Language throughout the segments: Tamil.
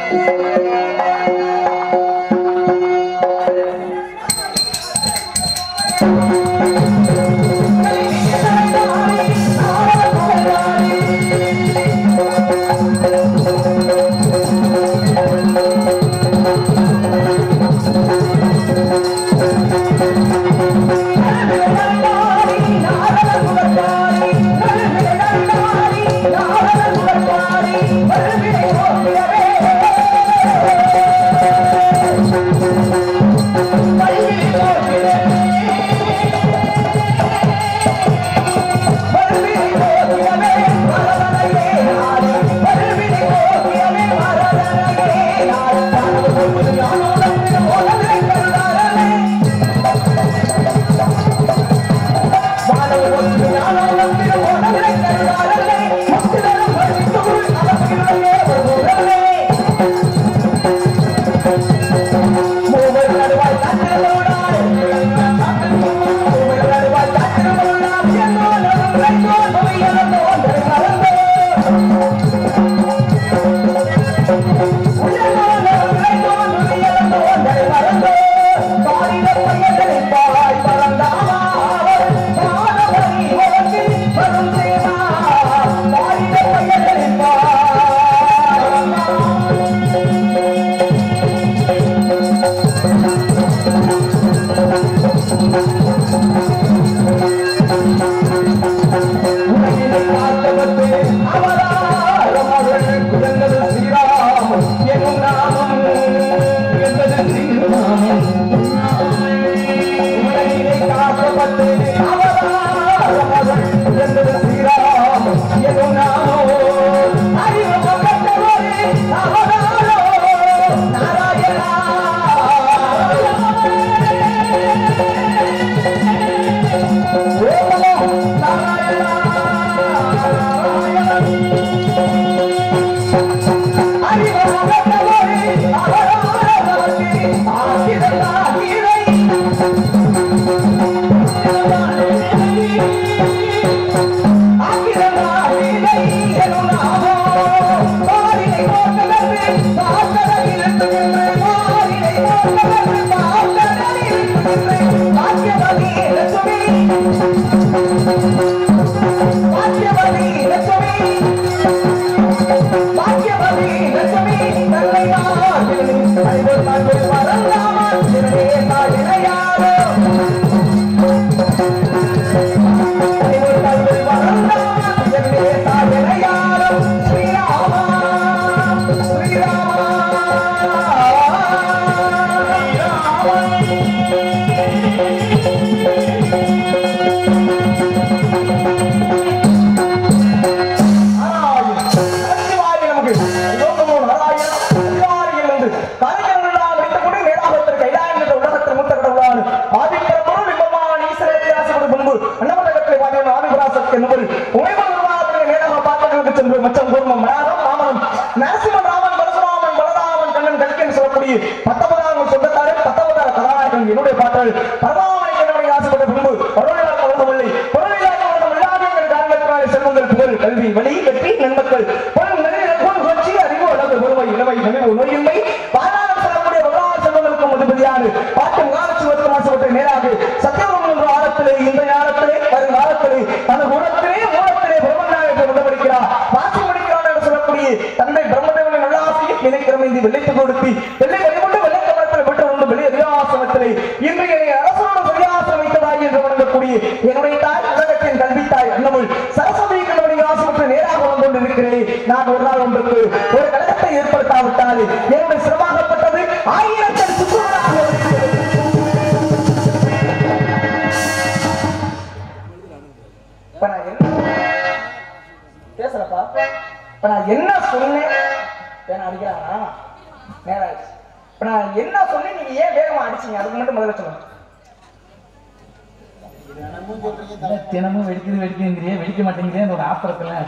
தினமும் வெடிக்குதுங்கிறியே வெடிக்க மாட்டேங்கிறேன் ஒரு ஆத்திரத்துல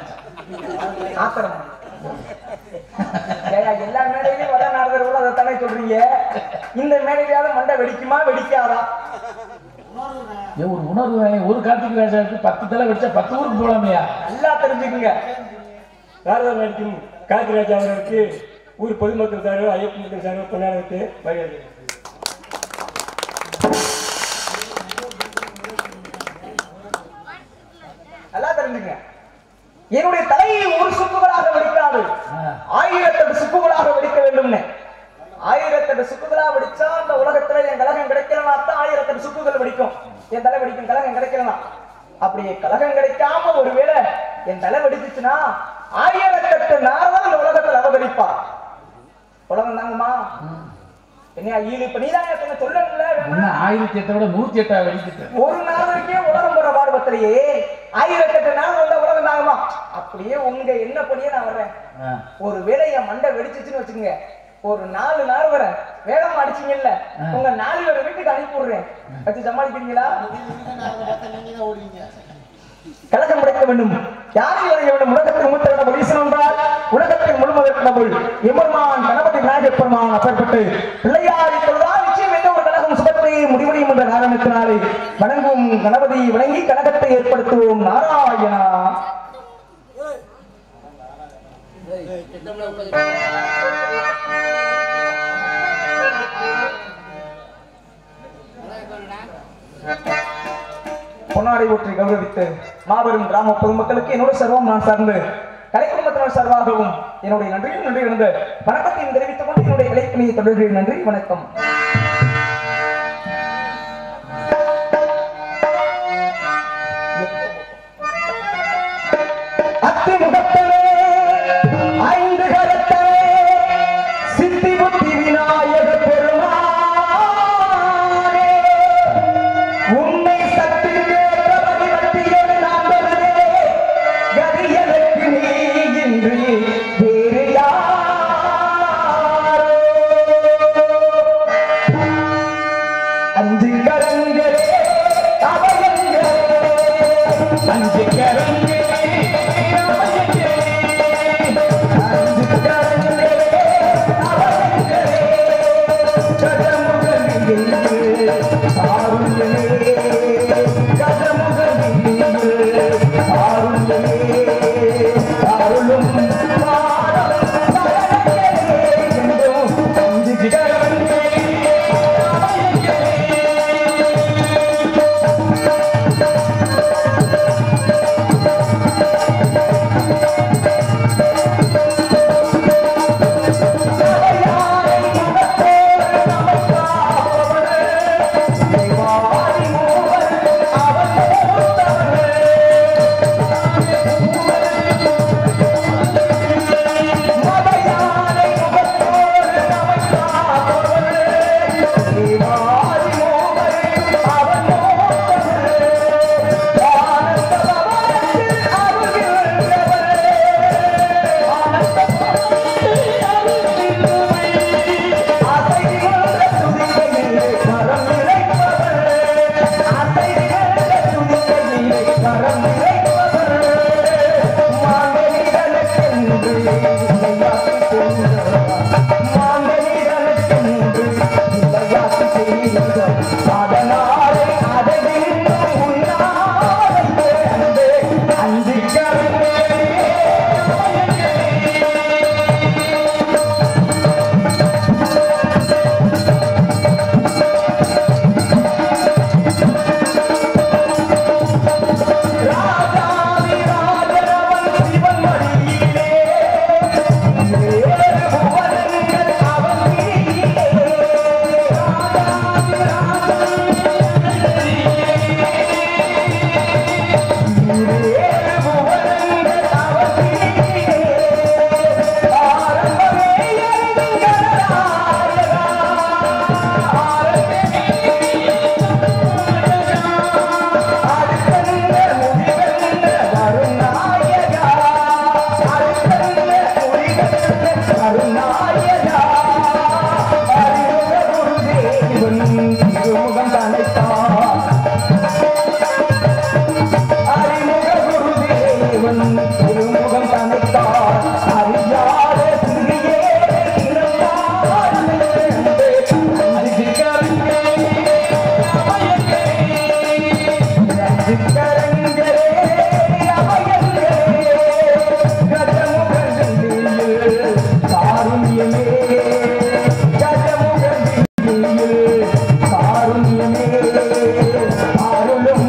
ஆத்திரம் எல்லா மேடையிலையும் வர நாரதர் அதை தானே சொல்றீங்க. இந்த மேடையிலாவது மண்டை வெடிக்குமா வெடிக்காதா? ஒரு உணர்வு ஒரு கார்த்திக் ராஜாவுக்கு 10 தலை வெடிச்சா 10 ஊருக்கு போலாமையா? நல்லா தெரிஞ்சுக்குங்க. நாரதர் வெடிக்கும் கார்த்திக் ராஜா அவர்களுக்கு ஊர் பொதுமக்கள் சார்பு ஐயப்பன் மக்கள் சார்பு பொன்னாடத்து வழியாது. நல்லா தெரிஞ்சுங்க, என்னுடைய தலையை ஒரு சுக்குகளாக வெடிக்காது, 1008 சுக்குகளாக வெடிக்க வேண்டும்னு. 1008 சுக்குகளா வெடிச்சா அந்த உலகத்துல என் கலகம் கிடைக்கலனா தான் 1008 சுக்குகள் வெடிக்கும். என் தலை வெடிக்கும், கலகம் கிடைக்கலனா. அப்படியே கலகம் கிடைக்காம ஒருவேளை என் தலை வெடிச்சுச்சுன்னா 1008 நாள் தான் அந்த உலகத்துல அவதரிப்பா. உலகம் தாங்கம்மா. என்ன ஈழு இப்ப நீதானே சொல்லணும்ல, 1008 விட 108 வெடிக்கிட்டு ஒரு நாளைக்கே உலகம் போற பாடுபத்திலேயே 1008 நாள் வந்த உலகம் தாங்கம்மா. அப்படியே உங்க என்ன பண்ணியே நான் வர்றேன். ஒரு வேளை என் மண்டை வெடிச்சிச்சுன்னு வச்சுக்கோங்க, ஒரு 4 நாள் வர வேகம் அடிச்சீங்கல்ல, உங்க 4 பேரை வீட்டுக்கு அனுப்பி விடுறேன். வச்சு சமாளிக்கிறீங்களா? கலக்கம் படைக்க வேண்டும், யாரை வரைய வேண்டும். உலகத்தில் மூத்த கடவுள் ஈசன் என்றால் உலகத்தில் முழுவதற்கு கடவுள் எம்பெருமான் கணபதி விநாயகர் பெருமான் அப்பற்பட்டு பிள்ளையார் இப்பொழுதுதான் நிச்சயம் என்ற ஒரு கழகம் சுபத்தை முடிவடையும் என்ற காரணத்தினாலே வணங்கும் கணபதி வணங்கி கழகத்தை ஏற்படுத்துவோம். நாராயணா. பொன்னாடை ஊற்றி கௌரவித்து மாபெரும் கிராம பொதுமக்களுக்கு என்னோட சர்வம் நான் சார்ந்து கலை குடும்பத்தினர் சார்பாகவும் என்னுடைய நன்றி இருந்து வணக்கத்தையும் தெரிவித்துக் கொண்டு என்னுடைய இலைப்பணியை தொடர்கிறேன். நன்றி, வணக்கம். அத்திமுகத்தவே 5 கரத்தவே சித்தி புத்தி விநாயக பெருமானே, உன்னை சக்தி கரியனுக்கு நீ இன்று வேறு யாரோ. 5 கரங்களே அவயங்களே, 5 கரங்களே காருண்யமே காருண்யமே அருளும்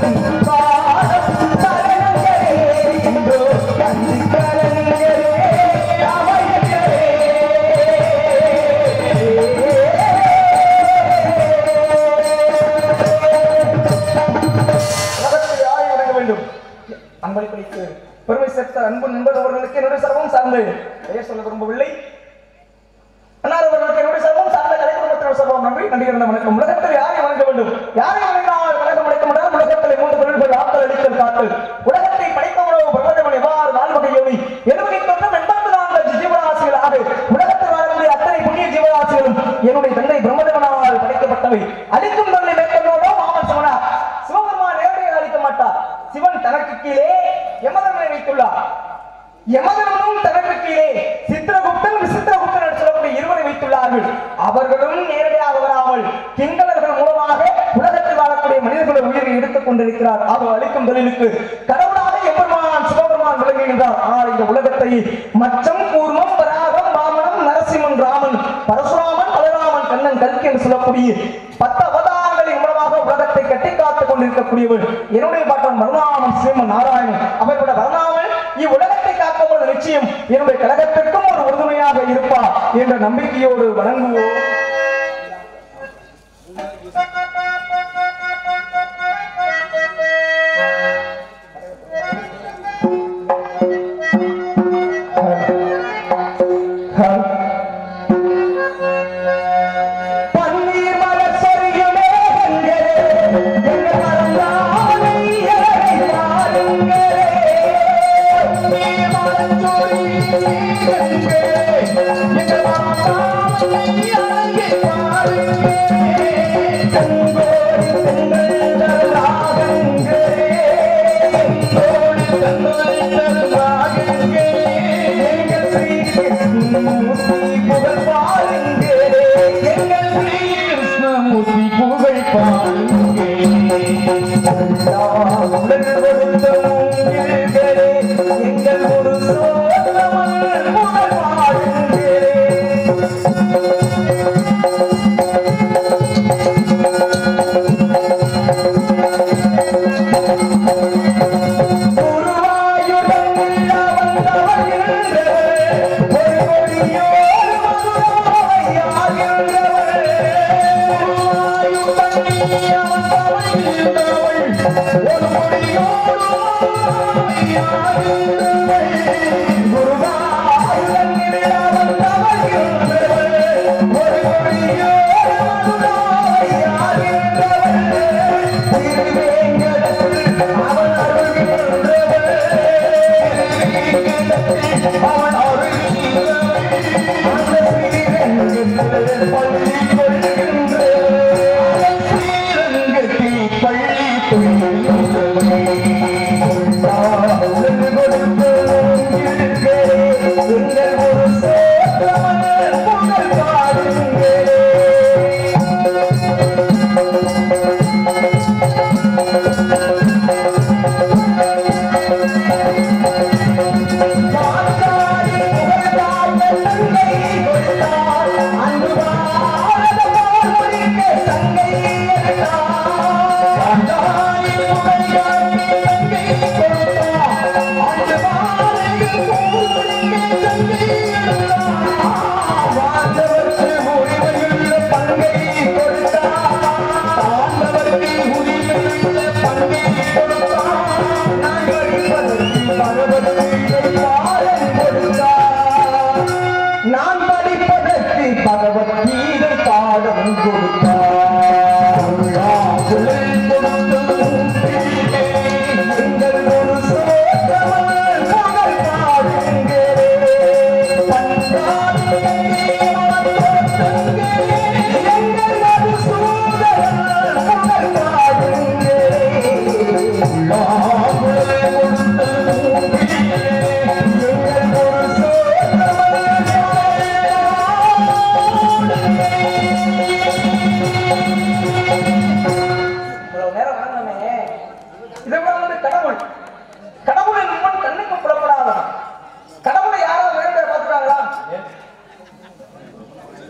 அன்பளிப்பளித்து பெருமை சேர்த்த அன்பு நண்பர் அவர்களுக்கு என்னுடைய சர்வம் சார்ந்து பெயர் சொல்ல விரும்பவில்லை. அன்னார் அவர்களுக்கு என்னுடைய சர்வம் சார்ந்த கலை குடும்பத்தினர் சர்வம் நம்பி நடிகர் வணக்கம். உலகத்தில் யாரை வணங்க வேண்டும்? யாரை வணங்கினால் உலகம் அழைக்க முடியாது. உலகத்தில் 3 தொழில்கள் ஆற்றல் அளித்தல் காத்தல். உலகத்தை படைத்தவனோ பிரபஞ்சமன் எவ்வாறு 4 வகை யோனி 74 ஜீவராசிகளாக உலகத்தில் வாழக்கூடிய அத்தனை புண்ணிய ஜீவராசிகளும் என்னுடைய தந்தை பிரம்மதேவனால் படைக்கப்பட்டவை. அளிக்கும் தொழிலை மேற்கொண்டோடோ மாமன் சிவனார். சிவபெருமான் நேரடியாக அளிக்க மாட்டார். சிவன் தனக்கு கீழே யமதர்மனை வைத்துள்ளார். யமதர்மனும் தனக்கு கீழே சித்திரகுப்தன் விசித்திரகுப்தன் என்று சொல்லக்கூடிய இருவரை வைத்துள்ளார்கள். அவர்களும் நேரடியாக வராமல் கிங்கலர்கள் மூலமாக உலகத்தில் வாழக்கூடிய மனிதர்களுடைய உயிரை எடுத்துக் கொண்டிருக்கிறார். அவர் அளிக்கும் தொழிலுக்கு கடவுளாக எம்பெருமான் சிவபெருமான் விளங்குகின்றார். ஆனால் இந்த உலகத்தை மச்சம் கூர்மம் வராகம் வாமனம் நரசிம்மன் ராமன் பரசுராமன் பலராமன் கண்ணன் கல்கி என்று சொல்லக்கூடிய 10 அவதாரங்களின் மூலமாக உலகத்தை கட்டி காத்துக் கொண்டிருக்கக்கூடியவள் என்னுடைய பாட்டன் பரநாமன் ஸ்ரீமன் நாராயணன். அப்படிப்பட்ட பரநாமன் இவ்வுலகத்தை காக்கும்போது நிச்சயம் என்னுடைய கழகத்திற்கும் ஒரு உறுதுணையாக இருப்பார் என்ற நம்பிக்கையோடு வணங்குவோம். Thank you.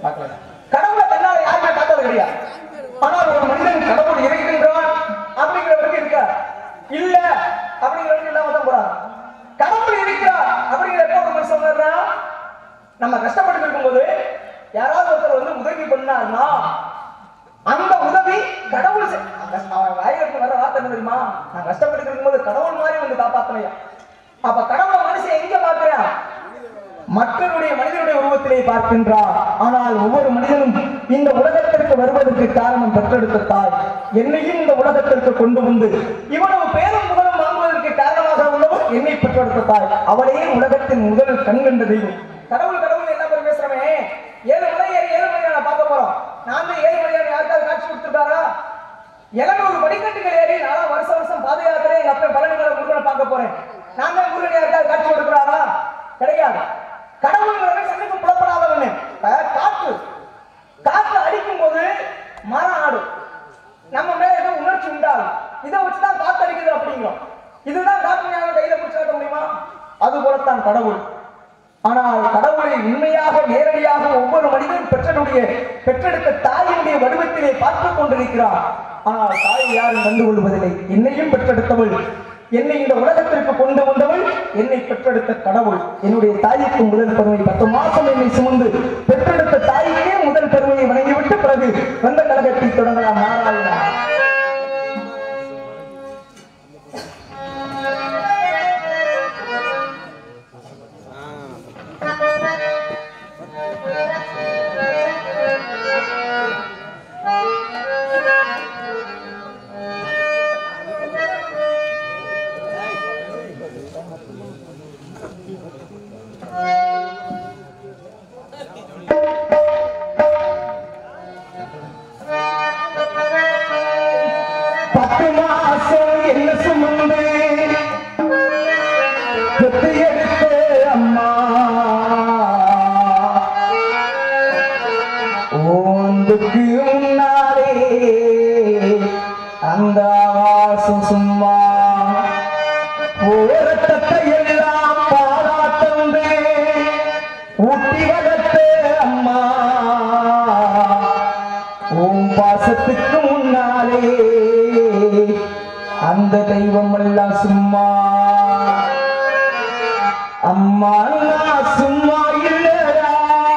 கடவுளை தன்னால யாருமே பார்த்தது கிடையாது. ஆனால் ஒரு மனிதன் கடவுள் இருக்கின்றான் அப்படிங்கிறவருக்கு இருக்கா இல்ல அப்படிங்கிறவருக்கு இல்லாம தான் போறாங்க. கடவுள் இருக்கிறார் அப்படிங்கிற எப்ப ஒரு மனுஷன் உணர்றா, நம்ம கஷ்டப்பட்டு இருக்கும்போது யாராவது ஒருத்தர் வந்து உதவி பண்ணாருன்னா அந்த உதவி கடவுள் வாயிலிருந்து வர வார்த்தை என்ன தெரியுமா, நான் கஷ்டப்பட்டு இருக்கும்போது கடவுள் மாதிரி வந்து காப்பாத்தனையா. அப்ப கடவுள் மனுஷன் எங்க பார்க்கிறான், மற்றவருடைய மனிதனுடைய உருவத்திலே பார்க்கின்றார். ஆனால் ஒவ்வொரு மனிதனும் இந்த உலகத்திற்கு வருவதற்கு காரணம் பெற்றெடுத்த தாய். என்னையும் இந்த உலகத்திற்கு கொண்டு வந்து இவ்வளவு பேரும் புகழும் வாங்குவதற்கு காரணமாக உள்ளவர் என்னை பெற்றெடுத்த தாய். அவளையே உலகத்தின் முதல் கண் கண்ட தெய்வம். கடவுள் கடவுள் என்ன பேர் பேசுறமே, 7 மலை ஏறி 7 மலையான பார்க்க போறோம். நான் 7 மலையான யாருக்காவது காட்சி கொடுத்துருக்காரா? 700 படிக்கட்டுகள் ஏறி நான் வருஷம் பாத யாத்திரை எங்க அப்பா பழனிமலை முருகனை பார்க்க போறேன். நான் தான் முருகன் யாருக்காவது காட்சி கொடுக்குறாரா? கிடையாது. கடவுள் கண்ணுக்கு புலப்படாதவனே. காற்று அடிக்கும் போது மரம் ஆடும், நம்ம மேல ஏதோ உணர்ச்சி உண்டாகும். இதை வச்சுதான் காத்து அடிக்குது அப்படிங்கிறோம். இதுதான் காற்று ஞானம் கையில பிடிச்சு காட்ட முடியுமா? அது போலத்தான் கடவுள். ஆனால் கடவுளை உண்மையாக நேரடியாக ஒவ்வொரு மனிதனும் பெற்றெடுத்த தாயினுடைய வடிவத்திலே பார்த்துக் கொண்டிருக்கிறார். ஆனால் தாயை யாரும் கண்டு கொள்வதில்லை. என்னையும் பெற்றெடுத்தவள், என்னை இந்த உலகத்திற்கு கொண்டு வந்தவள், என்னை பெற்றெடுத்த கடவுள். என்னுடைய தாய்க்கு முதல் பெருமை 10 மாசம் என்னை சுமந்து பெற்றெடுத்த தாய்க்கே முதல் பெருமையை வணங்கிவிட்டு பிறகு வந்த கழகத்தை தொடங்கலாம். நாராயணா சும்மா ஓரத்தத்தை எல்லாம் பாராட்டே ஊட்டி வளர்த்த அம்மா. ஓம் பாசத்துக்கு முன்னாலே அந்த தெய்வம் எல்லாம் சும்மா. அம்மா சும்மா இல்லையா,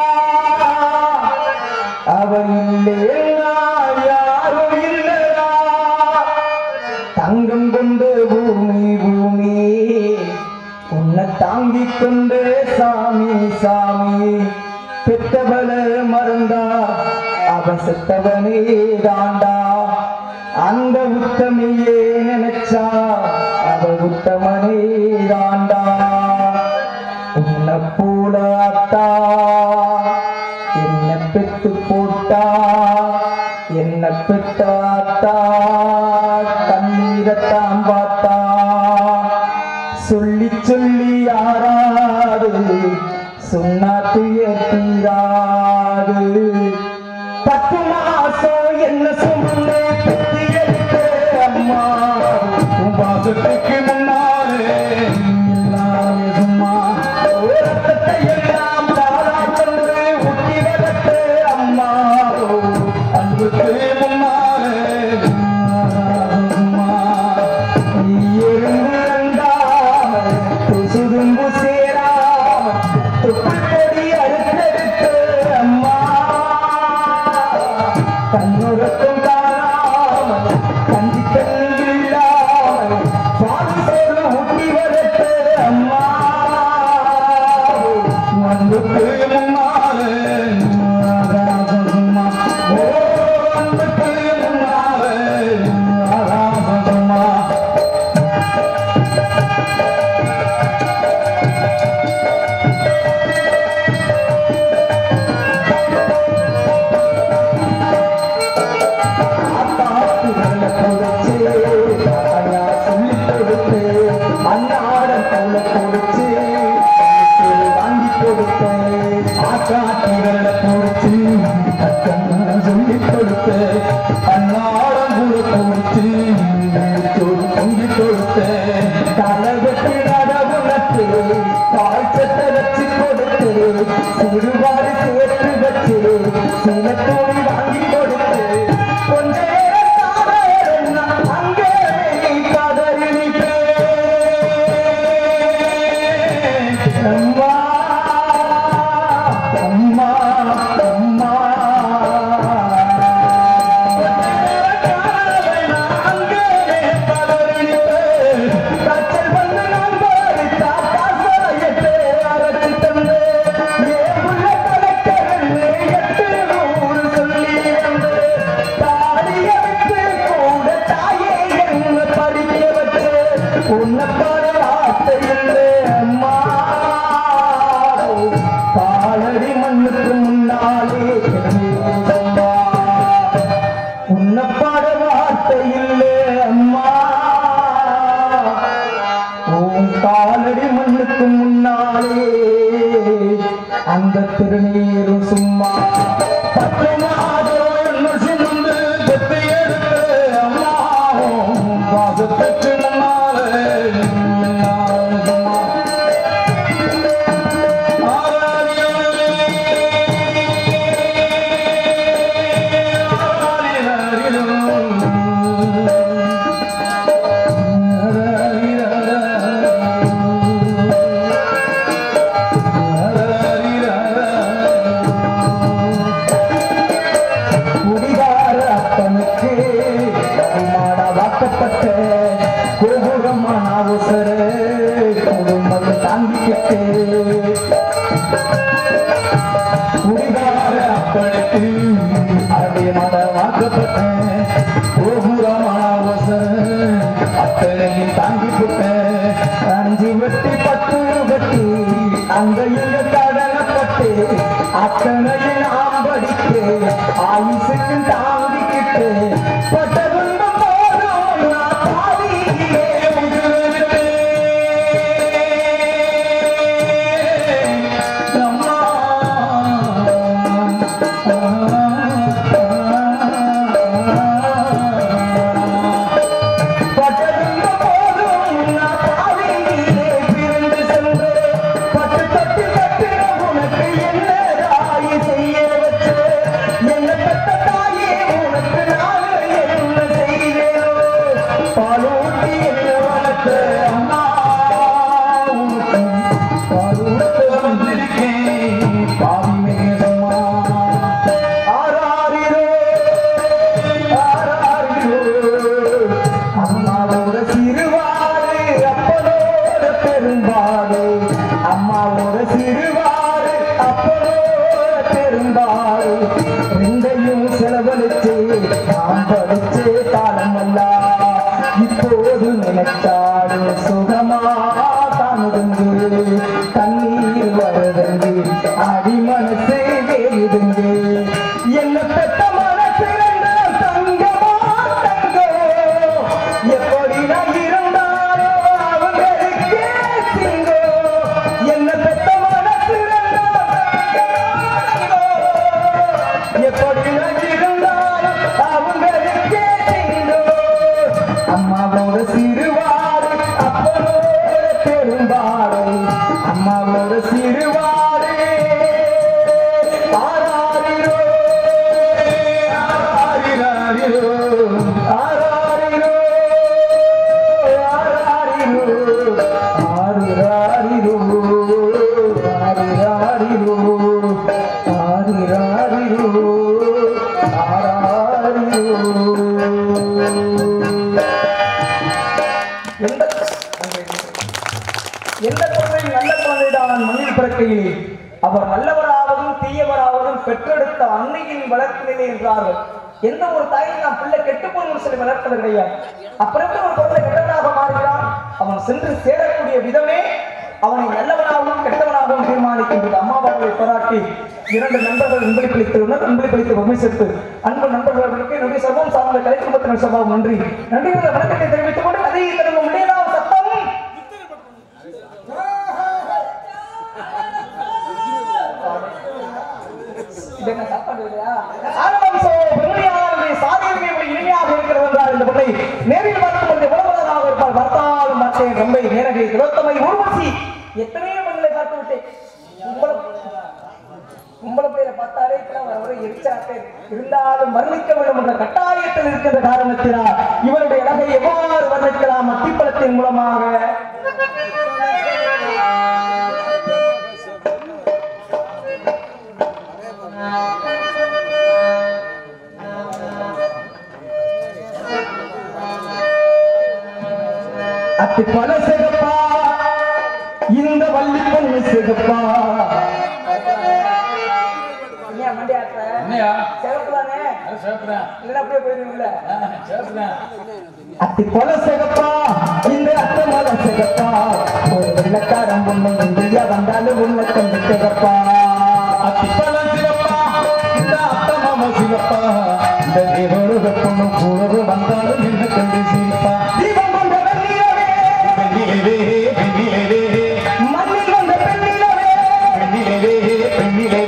அவள் இல்லையா யாரும் இல்லையா. தங்கம் கொண்டு பூமி பூமி உன்னை தாங்கிக் கொண்டு சாமி சாமி. பெற்றவள மறந்தா அவன் செத்தவனே தாண்டா. அந்த உத்தமையே நினைச்சா அவள் உத்தமனே தாண்டா. உன்னை போலாத்தா என்ன பெத்து போட்டா, என்ன பெத்தாத்தா கண்ணீரத்தான் பார்த்தா. சொல்லி சொல்லி யாராது சொன்னா துயர் தீராது. 10 மாசம் என்ன சுமந்து பெத்தி எடுத்த அம்மா. உன் பாசத்துக்கு முன்னாலே எல்லாமே சும்மா. ரத்தத்தை எல்லாம் தாராட்டன்று ஊட்டி வளர்த்த அம்மா. அன்புக்கு முன்னாலே சுதும்பு சேராம தொப்புக்கொடி அறுத்தெடுத்த அம்மா. கண்ணுறக்கம் காணாமல் கஞ்சி தண்ணி இல்லாமல் சுவாமி சோறு ஊட்டி வளர்த்த அம்மா. அன்புக்கு முன்னாலே அம்மா. ஓ அன்புக்கு முன்னாலே அம்மா. சிறுவாறு சேர்த்து வச்சு திருநீரும் சும்மா பத்து மாதம் சிந்து பெற்று எடுத்து அம்மாவும் பாசத்துக்கு முன்னாலே அத்தனையில் ஆம்படிக்கு ஆயுசுக்கு தாங்கிக்கிட்டு பட்டதுண்ட போதும் பாதியிலே அம்மா பட்டதுண்ட போதும் பாதியிலே பிறந்து சென்று பட்டு தட்டி தட்டின உனக்கு என்ன செய்ய வச்சு என்ன பெற்ற தாயே உனக்கு நான் என்ன செய்வேனோ பாலூட்டி என்ன வளர்த்த அம்மா பாலூட்ட வந்திருக்கேன் பாவிமே அம்மா ஆராரிரோ ஆராரிரோ அம்மாவோட சிறுவாறு அப்பனோட பெரும்பாடு அம்மாவோட சிறுவாறு அப்பனோட பெரும்பாடு ரெண்டையும் செலவழிச்சு நாம் படிச்சே காலமல்ல இப்போது நினைச்சாடு சுகமா தானுதுங்கு தண்ணீர் வருதுங்கு அடி மனசு வேறுதுங்கு என்ன பெற்ற மனசு தங்கமா தங்கோ எப்படி நான் இருந்தாலோ அவங்களுக்கே சிங்கோ என்ன பெற்ற மனசு எப்படி நான் இருந்தாலும் அவங்களுக்கே சிங்கோ அம்மாவோட சிறுவாடு அப்பனோட பெரும்பாடு அம்மாவோட சிறுவாடு ஆராரிரோ ஆராரிரோ ஆராரிரோ ஆரிராரிரோ ஆரிராரிரோ ஆரிராரிரோ ஆராரிரோ எந்த குழந்தை நல்ல குழந்தைதான் மண்ணில் பிறக்கையில் அவர் நல்லவராவதும் தீயவராவதும் பெற்றெடுத்த அன்னையின் வளர்ப்பிலே என்றார்கள். எந்த ஒரு தாயும் நாம் பிள்ளை கெட்டு போய் சொல்லி வளர்ப்பது கிடையாது. அப்புறம் ஒரு குழந்தை கெட்டவனாக மாறுகிறான், அவன் சென்று சேரக்கூடிய விதமே அவனை நல்லவனாகவும் கெட்டவனாகவும் தீர்மானிக்கின்றது. அம்மா பாபாவை பாராட்டி இரண்டு நண்பர்கள் அன்பளிப்பளித்துள்ளனர். அன்பளிப்பளித்து பொம்மை சேர்த்து அன்பு நண்பர்களுக்கு என்னுடைய சர்வம் சார்ந்த கலை குடும்பத்தினர் சபாவும் நன்றி நன்றிகளை வணக்கத்தை தெரிவித்துக் கொண்டு கதையை தொடங்கும் முடியலாம் சத்தம் இனிமையாக இருக்கிறது என்றால் இந்த பொண்ணை நேரில் பார்த்து உணவதாக இருப்பால் பார்த்தாலும் பார்த்தேன் ரொம்ப நேரடி திரோத்தமை ஊர்வசி எத்தனையோ மக்களை பார்த்து விட்டேன். உங்களை பேரை பார்த்தாலே ஒரு எரிச்சாட்டை இருந்தாலும் வர்ணிக்க வேண்டும் என்ற கட்டாயத்தில் இருக்கின்ற காரணத்தினால் இவருடைய அழகை எவ்வாறு வர்ணிக்கலாம்? அத்திப்பழத்தின் மூலமாக அத்திப்பழ சிகப்பா இந்த வள்ளி பொண்ணு சிகப்பா அத்திப்பழ சிகப்பா இந்த அத்தமல சிகப்பா ஒரு வெள்ளக்காரன் பொண்ணு இந்தியா வந்தாலும் உள்ள கண்டு சிகப்பா அத்திப்பழ சிகப்பா இந்த அத்தமாம சிகப்பா இந்த தேவோடு பொண்ணு கூடவு வந்தாலும் நின்று கண்டு சிரிப்பா தீபம் கொண்ட வெண்ணிலவே வெண்ணிலவே வெண்ணிலவே மண்ணில் வந்த பெண்ணிலவே வெண்ணிலவே பெண்ணிலே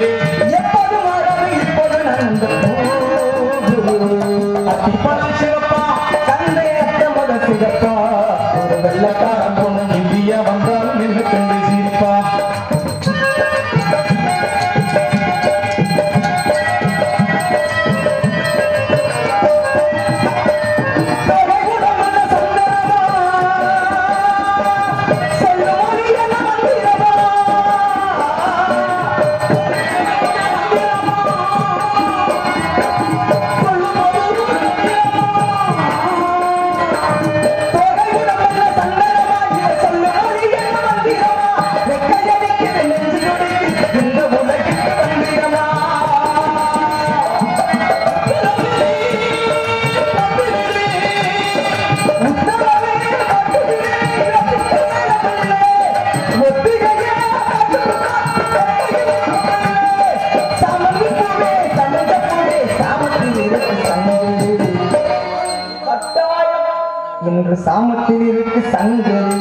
சாமத்தில் இருக்கு சங்கரி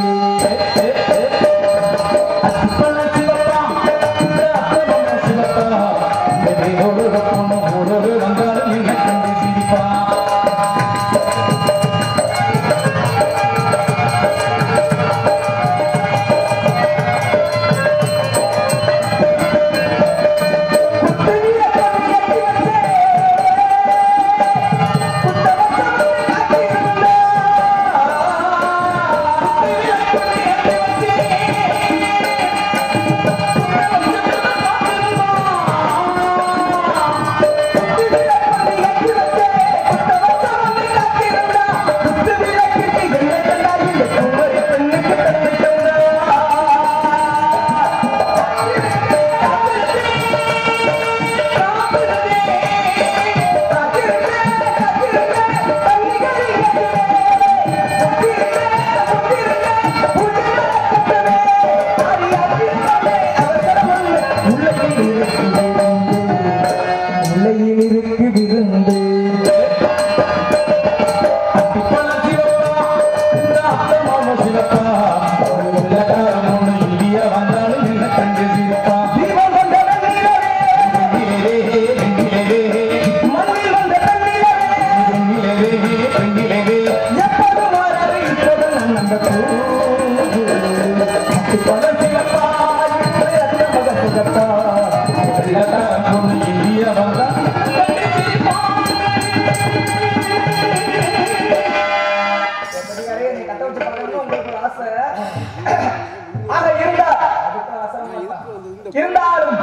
இருந்தாலும்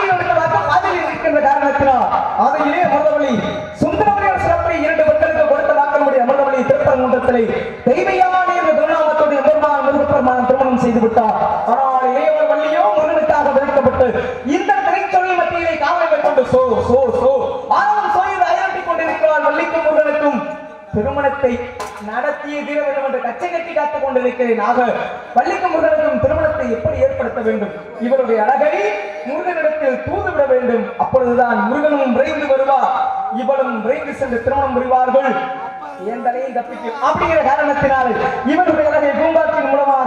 அதில் இருக்கின்ற காரணத்தினால் அதையிலே அமிர்தவழி சுந்தரவழியார் சிறப்பை 2 மக்களுக்கு கொடுத்த வாக்கனுடைய அமிர்தவழி திருப்பரங்குன்றத்திலே தெய்வயான என்ற திருநாமத்தோடு எம்பெருமான் முருகப்பெருமான் திருமணம் செய்து விட்டார். ஆனால் இளையவர் வள்ளியோ முருகனுக்காக விழுக்கப்பட்டு இந்த திரைச்சொல் மத்தியிலே காவலை மேற்கொண்டு சோ சோ சோ ஆனந்தம் சோயில் அயராட்டிக் கொண்டிருக்கிறார். வள்ளிக்கும் முருகனுக்கும் திருமணத்தை நடத்திய தீர வேண்டும் என்று கச்சை கட்டி காத்துக் கொண்டிருக்கிறேன். ஆக வள்ளிக்கும் முருகனுக்கும் திருமணத்தை எப்படி ஏற்படுத்த வேண்டும்? இவருடைய அழகை முருகனிடத்தில் தூதுவிட வேண்டும். அப்பொழுதுதான் முருகனும் விரைந்து வருவார், இவளும் விரைந்து சென்று திருமணம் புரிவார்கள். என் தலையை தப்பிக்கும் அப்படிங்கிற காரணத்தினால் இவருடைய அழகை பூங்காற்றின் மூலமாக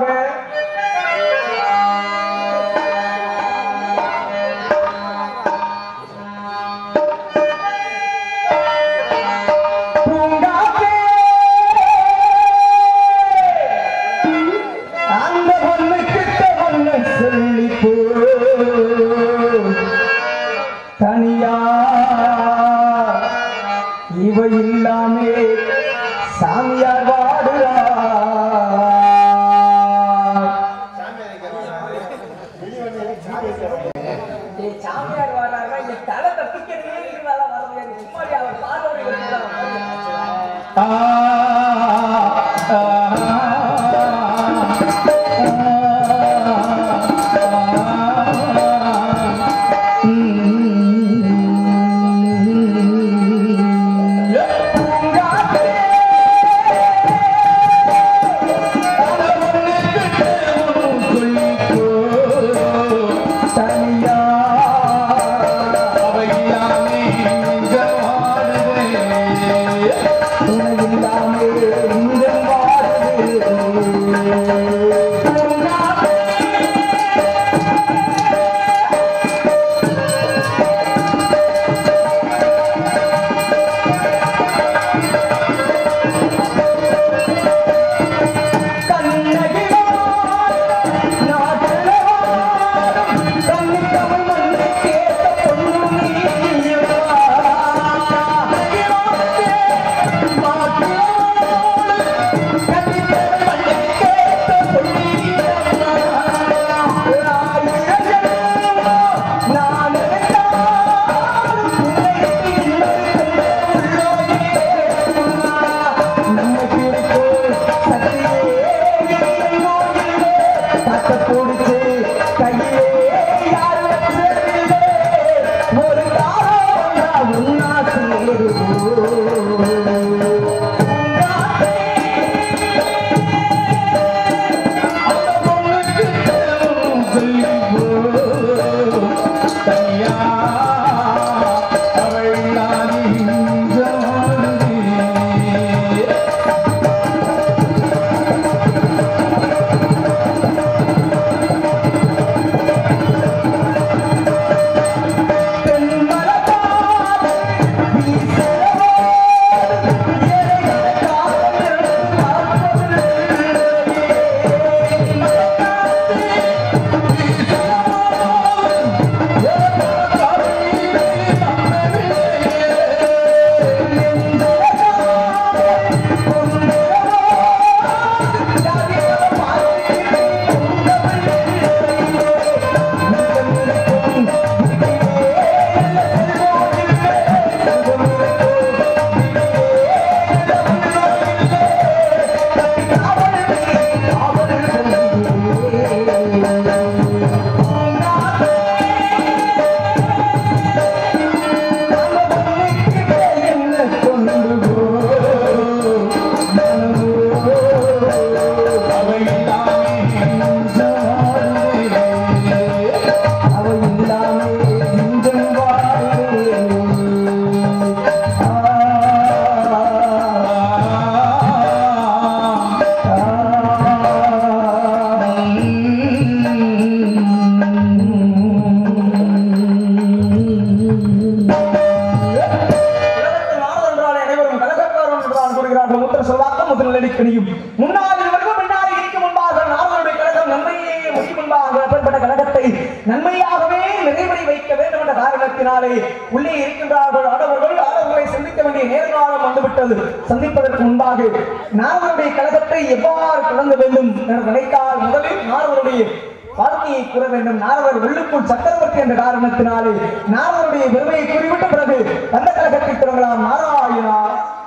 தனியா இவ இல்லாமே சாமியார் வாடுறார். சாமியார் வாடுறாருன்னா இந்த தலை தப்பிக்கிறதே இருந்தாலும் வர முடியாது. சும்மா அவர் பார்வை பிரியும் முன்னாள் வருடம் பின்னாடி இருக்கும் முன்பாக நாமளுடைய கழகம் நன்மையே முடியும் முன்பாக அப்படிப்பட்ட கழகத்தை நன்மையாகவே நிறைவடை வைக்க வேண்டும் என்ற காரணத்தினாலே உள்ளே இருக்கின்றார்கள் ஆடவர்களை சந்திக்க வேண்டிய நேர்காலம் வந்துவிட்டது. சந்திப்பதற்கு முன்பாக நாமளுடைய கழகத்தை எவ்வாறு தொடங்க வேண்டும் என நினைத்தால் முதலில் நாமளுடைய வாழ்க்கையை கூற வேண்டும். நாரவர் வெள்ளுக்குள் சக்கரவர்த்தி என்ற காரணத்தினாலே நாரவருடைய பெருமையை கூறிவிட்ட பிறகு அந்த கழகத்தை தொடங்கலாம். நாராயணா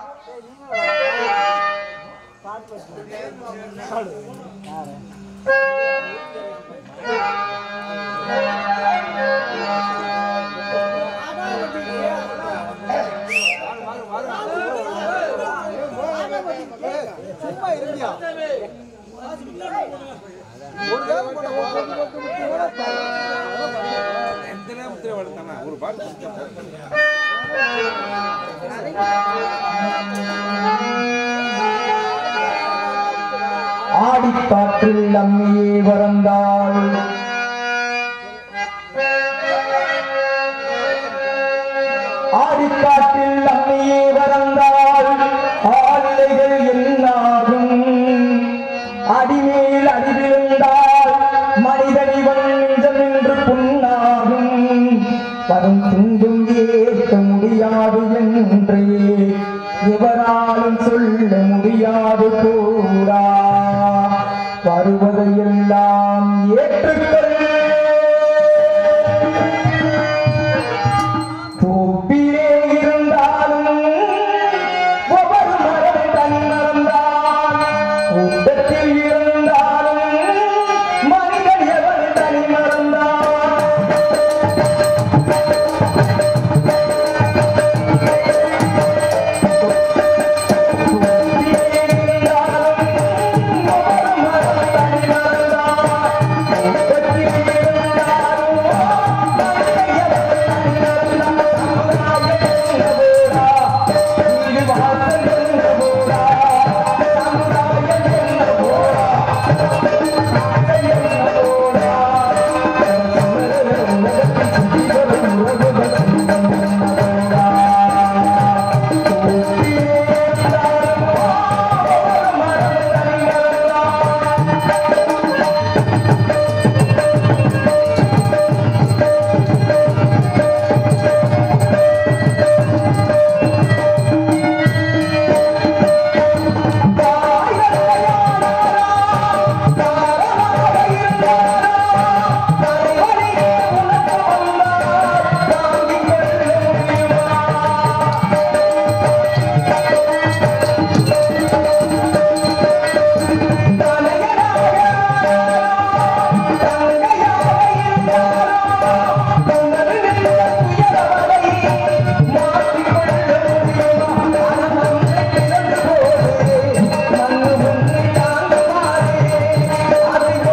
ஆடிக்காற்றில் அம்மியே வரந்தாள் ஆடிக்காற்றில் அம்மியே வரந்தாள் ஆளிலைகள் என்னாகும் அடிமேல் அடிவிழுந்தால் மனிதனிவன் நெஞ்சம் என்று புண்ணாகும் வரும் துன்பும் ஏற்க முடியாது என்றே எவராலும் சொல்ல முடியாது கூடா வருவதையெல்லாம் ஏற்றுக்கொள் பூப்பிலே இருந்தாலும் ஒவ்வொரு மரம் தன் மறந்தான் கூட்டத்தில் இருந்தாலும் மனிதன் எவன் தனி மறந்தான்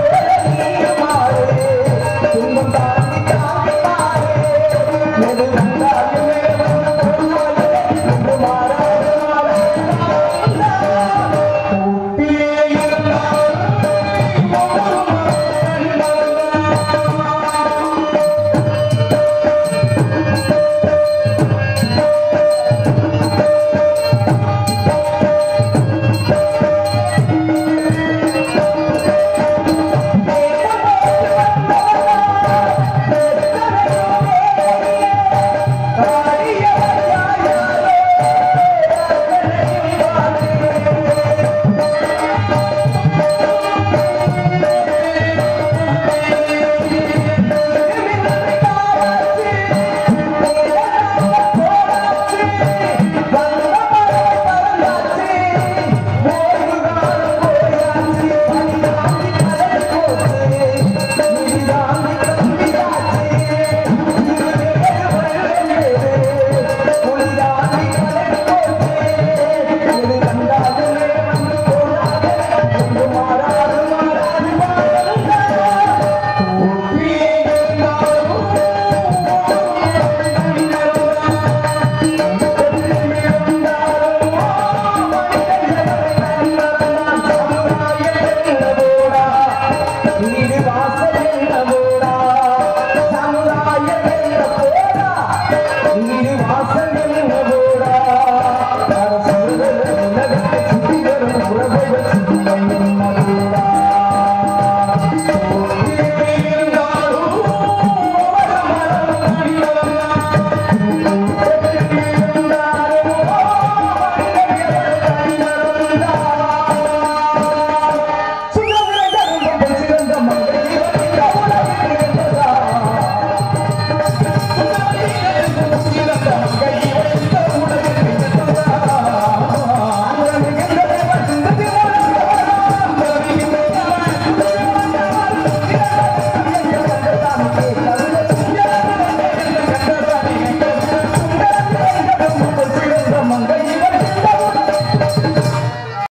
Never